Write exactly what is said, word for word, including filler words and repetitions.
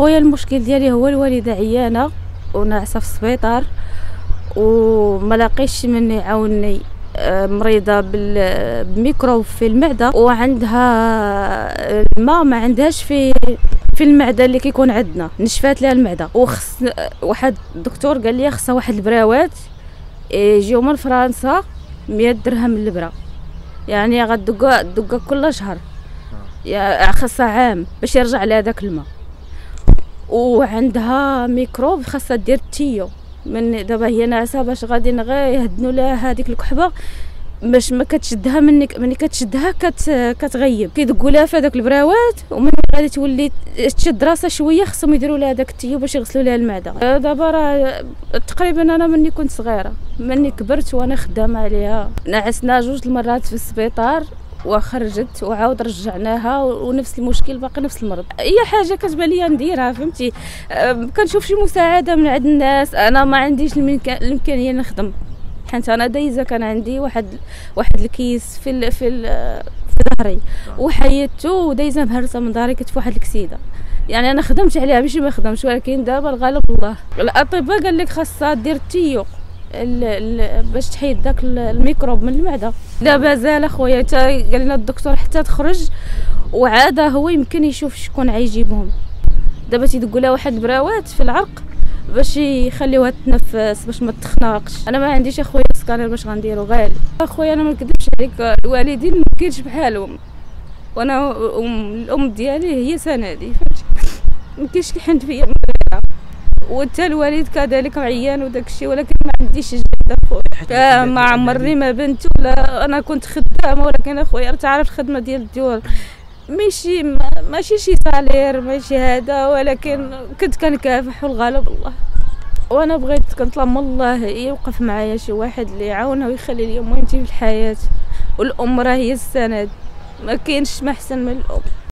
اخويا المشكل ديالي هو الوالده عيانه وناعسه في السبيطار وما لاقيش من يعاونني. مريضه بالميكروب في المعده وعندها الماء ما عندهاش في في المعده اللي كيكون عندنا، نشفات لها المعده وخص واحد الدكتور قال لي خصها واحد البراوات يجيو من فرنسا مية درهم البرا، يعني غدقها دقها كل شهر، يا خاصها عام باش يرجع لها داك الماء. وعندها ميكروب خاصها دير التيو من دابا هي ناعسه باش غادي غير يهدنوا لها هذيك الكحبه باش ما كتشدها مني ملي كتشدها كت كتغيب كيدقوا لها في هذاك البراوات ومن غادي تولي تشد راسها شويه خصهم يديروا لها داك التيو باش يغسلوا لها المعده. دابا راه تقريبا انا مني كنت صغيره مني كبرت وانا خدامه عليها، نعسنا جوج المرات في السبيطار وخرجت وعاود رجعناها ونفس المشكل باقي نفس المرض. اي حاجه كتبان ليا نديرها فهمتي، أه كنشوف شي مساعده من عند الناس. انا ما عنديش الامكانيه نخدم حيت انا دايزه كان عندي واحد واحد الكيس في ال في ال في ظهري وحيدته ودايزه مهرسه من ظهري كنت في واحد الكسيده، يعني انا خدمت عليها ماشي ما خدمش، ولكن دابا الغالب الله. الاطباء قال لك خاصها دير التيو باش تحيد داك الميكروب من المعده. لا مازال اخويا قال لنا الدكتور حتى تخرج وعاد هو يمكن يشوف شكون عيجيبهم. دابا تيدقوا لها واحد البراوات في العرق باش يخليوها تنفس باش ما تخناقش. انا ما عنديش اخويا سكانير باش غنديرو غالي. اخويا انا ما نكذبش عليك الوالدين ما كاينش بحالهم، وانا الام ديالي هي سندي فهمتي، ما كاينش اللي حنت فيا وحتى الوالد كذلك عيان وداك الشيء، ولكن ما عنديش جهد اخويا. ما عمرني ما بنت ولا انا كنت خدامه، ولكن اخويا انت عارف الخدمه ديال الديور ماشي ماشي شي صالير ماشي هذا، ولكن كنت كنكافح والغالب الله. وانا بغيت كنطلب من الله يوقف معايا شي واحد اللي يعاونها ويخلي لي مهمتي في الحياه، والام راه هي السند، ما كاينش ما احسن من الام.